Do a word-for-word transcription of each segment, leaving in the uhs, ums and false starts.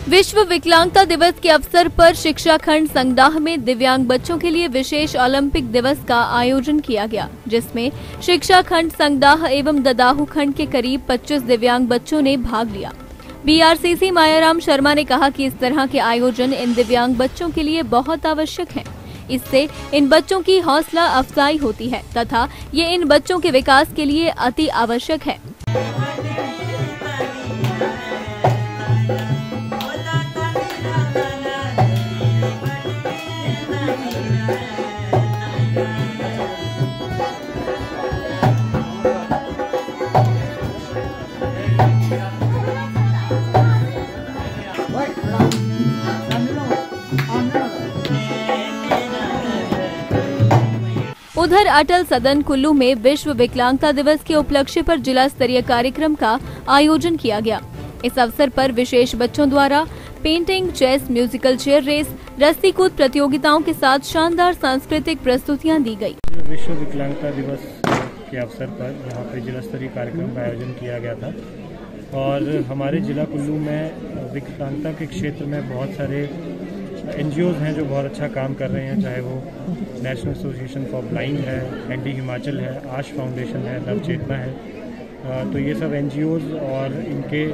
विश्व विकलांगता दिवस के अवसर पर शिक्षा खंड संगदाह में दिव्यांग बच्चों के लिए विशेष ओलंपिक दिवस का आयोजन किया गया, जिसमें शिक्षा खंड संगदाह एवं ददाहू खंड के करीब पच्चीस दिव्यांग बच्चों ने भाग लिया। बीआरसीसी मायाराम शर्मा ने कहा कि इस तरह के आयोजन इन दिव्यांग बच्चों के लिए बहुत आवश्यक है। इससे इन बच्चों की हौसला अफजाई होती है तथा ये इन बच्चों के विकास के लिए अति आवश्यक है। उधर अटल सदन कुल्लू में विश्व विकलांगता दिवस के उपलक्ष्य पर जिला स्तरीय कार्यक्रम का आयोजन किया गया। इस अवसर पर विशेष बच्चों द्वारा painting, chess, musical chair race, रस्सी कूद प्रतियोगिताओं के साथ शानदार सांस्कृतिक प्रस्तुतियां दी गई। विश्व विकलांगता दिवस के अवसर पर यहाँ पे जिला स्तरीय कार्यक्रम का आयोजन किया गया था और हमारे जिला कुल्लू में विकलांगता के क्षेत्र में बहुत सारे एनजीओज हैं जो बहुत अच्छा काम कर रहे हैं, चाहे वो नेशनल एसोसिएशन फॉर ब्लाइंड है, एनडी हिमाचल है, आश फाउंडेशन है, नव चेतना है। तो ये सब एनजीओज और इनके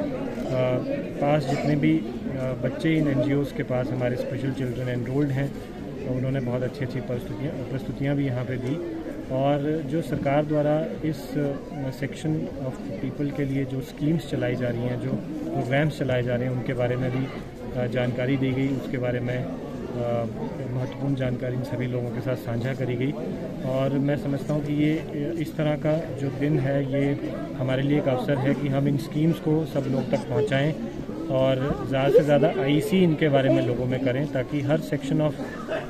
पास जितने भी बच्चे इन एनजीओज के पास हमारे स्पेशल चिल्ड्रन एनरोल्ड हैं, उन्होंने बहुत अच्छी अच्छी प्रस्तुतियाँ प्रस्तुतियाँ भी यहाँ पे दी। और जो सरकार द्वारा इस सेक्शन ऑफ पीपल के लिए जो स्कीम्स चलाई जा रही हैं, जो प्रोग्राम्स चलाए जा रहे हैं, उनके बारे में भी जानकारी दी गई। उसके बारे में महत्वपूर्ण जानकारी इन सभी लोगों के साथ साझा करी गई और मैं समझता हूँ कि ये इस तरह का जो दिन है ये हमारे लिए एक अवसर है कि हम इन स्कीम्स को सब लोग तक पहुँचाएँ और ज़्यादा से ज़्यादा आईसी इनके बारे में लोगों में करें, ताकि हर सेक्शन ऑफ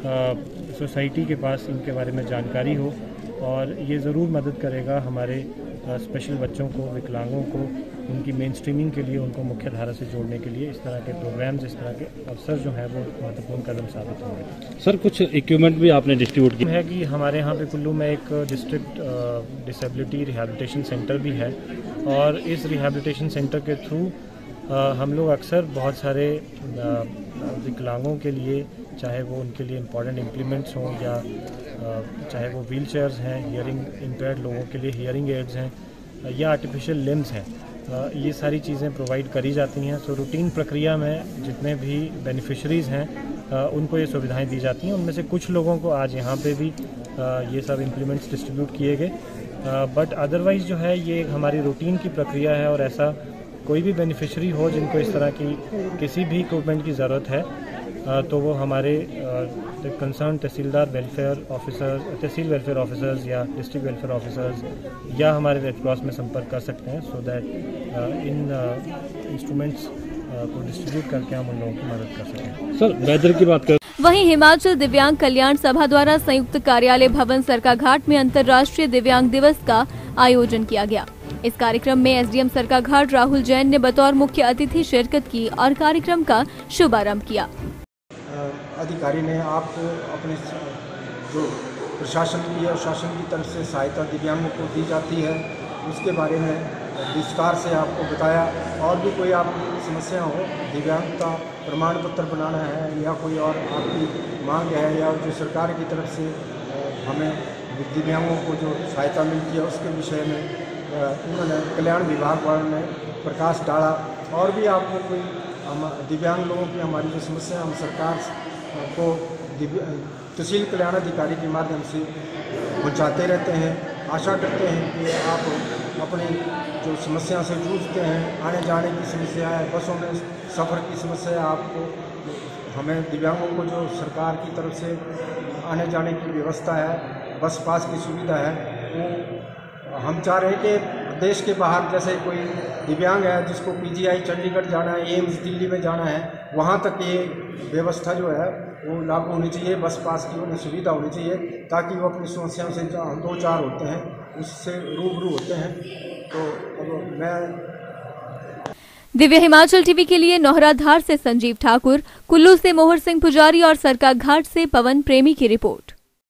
सोसाइटी के पास इनके बारे में जानकारी हो और ये ज़रूर मदद करेगा हमारे स्पेशल बच्चों को, विकलांगों को, उनकी मेन स्ट्रीमिंग के लिए, उनको मुख्य धारा से जोड़ने के लिए इस तरह के प्रोग्राम्स, इस तरह के अवसर जो हैं वो महत्वपूर्ण कदम साबित होंगे। सर, कुछ इक्विपमेंट भी आपने डिस्ट्रीब्यूट किया है कि हमारे यहाँ पे कुल्लू में एक डिस्ट्रिक्ट डिसेबिलिटी रिहैबिलिटेशन सेंटर भी है और इस रिहैबिलिटेशन सेंटर के थ्रू हम लोग अक्सर बहुत सारे विकलांगों के लिए, चाहे वो उनके लिए इम्पॉर्टेंट इम्प्लीमेंट्स हों या चाहे वो व्हील चेयर्स हैं, हियरिंग इम्पेयर्ड लोगों के लिए हियरिंग एड्स हैं या आर्टिफिशियल लिम्स हैं, ये सारी चीज़ें प्रोवाइड करी जाती हैं। सो रूटीन प्रक्रिया में जितने भी बेनिफिशरीज़ हैं उनको ये सुविधाएं दी जाती हैं। उनमें से कुछ लोगों को आज यहाँ पे भी ये सब इम्प्लीमेंट्स डिस्ट्रीब्यूट किए गए, बट अदरवाइज़ जो है ये हमारी रूटीन की प्रक्रिया है और ऐसा कोई भी बेनिफिशरी हो जिनको इस तरह की किसी भी इक्विपमेंट की ज़रूरत है तो वो हमारे concern tehsildar welfare officers, tehsil welfare officers या डिस्ट्रिक्ट वेलफेयर ऑफिसर्स या हमारे रेड क्रॉस में संपर्क कर सकते हैं, सो दैट इन इंस्ट्रूमेंट्स को डिस्ट्रीब्यूट करके हम उन लोगों की मदद कर सकें। सर, वेदर की बात करें। वहीं हिमाचल दिव्यांग कल्याण सभा द्वारा संयुक्त कार्यालय भवन सरकाघाट में अंतर्राष्ट्रीय दिव्यांग दिवस का आयोजन किया गया। इस कार्यक्रम में एसडीएम सरकाघाट राहुल जैन ने बतौर मुख्य अतिथि शिरकत की और कार्यक्रम का शुभारंभ किया। अधिकारी ने आपको अपने जो प्रशासन की और शासन की तरफ से सहायता दिव्यांगों को दी जाती है उसके बारे में विस्तार से आपको बताया। और भी कोई आपकी समस्या हो, दिव्यांगता प्रमाण पत्र बनाना है या कोई और आपकी मांग है या जो सरकार की तरफ से हमें दिव्यांगों को जो सहायता मिलती है उसके विषय में उन्होंने कल्याण विभाग वालों ने प्रकाश डाला। और भी आपको कोई हम दिव्यांग लोगों की हमारी जो समस्या हम सरकार को तहसील कल्याण अधिकारी के माध्यम से पहुंचाते रहते हैं। आशा करते हैं कि आप अपनी जो समस्या से जूझते हैं, आने जाने की समस्या है, बसों में सफ़र की समस्या है, आपको हमें दिव्यांगों को जो सरकार की तरफ से आने जाने की व्यवस्था है, बस पास की सुविधा है, वो हम चाह रहे हैं कि देश के बाहर जैसे कोई दिव्यांग है जिसको पीजीआई चंडीगढ़ जाना है, एम्स दिल्ली में जाना है, वहाँ तक ये व्यवस्था जो है वो लागू होनी चाहिए, बस पास की उन्हें सुविधा होनी चाहिए ताकि वो अपनी समस्याओं से जो दो चार होते हैं उससे रूबरू होते हैं। तो अब मैं दिव्य हिमाचल टीवी के लिए नौहराधार से संजीव ठाकुर, कुल्लू से मोहर सिंह पुजारी और सरकाघाट से पवन प्रेमी की रिपोर्ट।